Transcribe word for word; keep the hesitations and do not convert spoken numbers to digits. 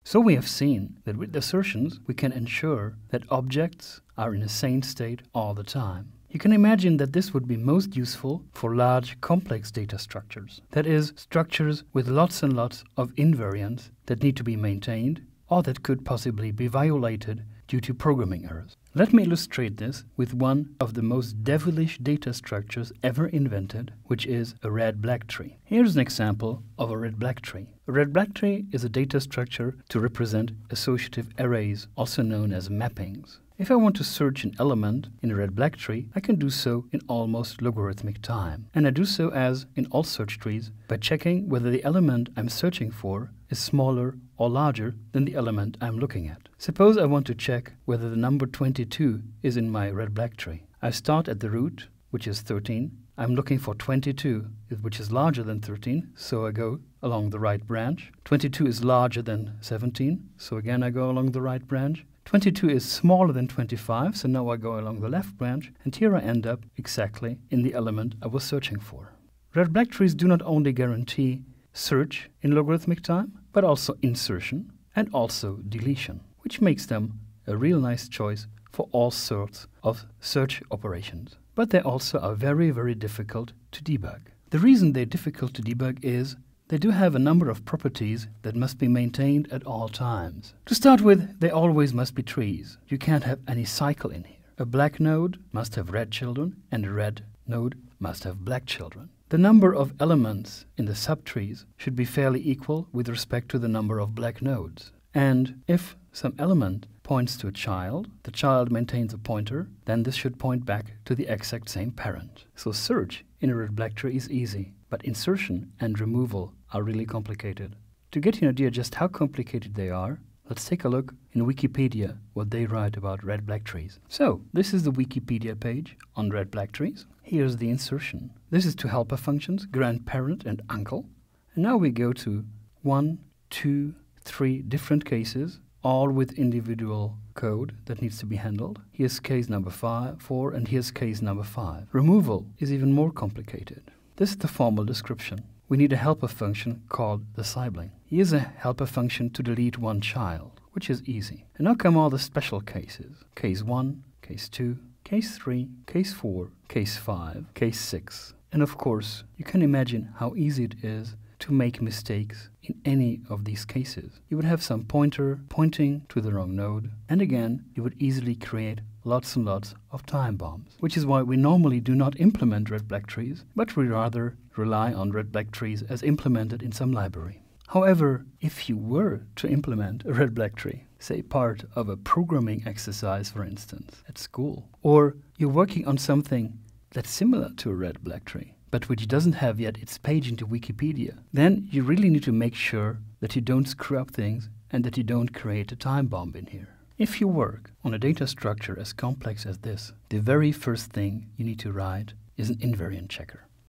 So we have seen that with assertions we can ensure that objects are in a sane state all the time. You can imagine that this would be most useful for large, complex data structures. That is, structures with lots and lots of invariants that need to be maintained or that could possibly be violated due to programming errors. Let me illustrate this with one of the most devilish data structures ever invented, which is a red-black tree. Here's an example of a red-black tree. A red-black tree is a data structure to represent associative arrays, also known as mappings. If I want to search an element in a red-black tree, I can do so in almost logarithmic time. And I do so, as in all search trees, by checking whether the element I'm searching for is smaller or larger than the element I'm looking at. Suppose I want to check whether the number twenty-two is in my red-black tree. I start at the root, which is thirteen. I'm looking for twenty-two, which is larger than thirteen, so I go along the right branch. twenty-two is larger than seventeen, so again I go along the right branch. twenty-two is smaller than twenty-five, so now I go along the left branch, and here I end up exactly in the element I was searching for. Red-black trees do not only guarantee search in logarithmic time, but also insertion and also deletion, which makes them a real nice choice for all sorts of search operations. But they also are very, very difficult to debug. The reason they're difficult to debug is they do have a number of properties that must be maintained at all times. To start with, they always must be trees. You can't have any cycle in here. A black node must have red children, and a red node must have black children. The number of elements in the subtrees should be fairly equal with respect to the number of black nodes. And if some element points to a child, the child maintains a pointer, then this should point back to the exact same parent. So search in a red-black tree is easy, but insertion and removal are really complicated. To get you an idea just how complicated they are, let's take a look in Wikipedia what they write about red-black trees. So, this is the Wikipedia page on red-black trees. Here's the insertion. This is to helper functions, grandparent and uncle. And now we go to one, two, three different cases, all with individual code that needs to be handled. Here's case number five, four, and here's case number five. Removal is even more complicated. This is the formal description. We need a helper function called the sibling. Here's a helper function to delete one child, which is easy. And now come all the special cases. Case one, case two, case three, case four, case five, case six. And of course, you can imagine how easy it is to make mistakes in any of these cases. You would have some pointer pointing to the wrong node, and again, you would easily create lots and lots of time bombs, which is why we normally do not implement red-black trees, but we rather rely on red-black trees as implemented in some library. However, if you were to implement a red-black tree, say part of a programming exercise, for instance, at school, or you're working on something that's similar to a red-black tree, but which doesn't have yet its page into Wikipedia, then you really need to make sure that you don't screw up things and that you don't create a time bomb in here. If you work on a data structure as complex as this, the very first thing you need to write is an invariant checker.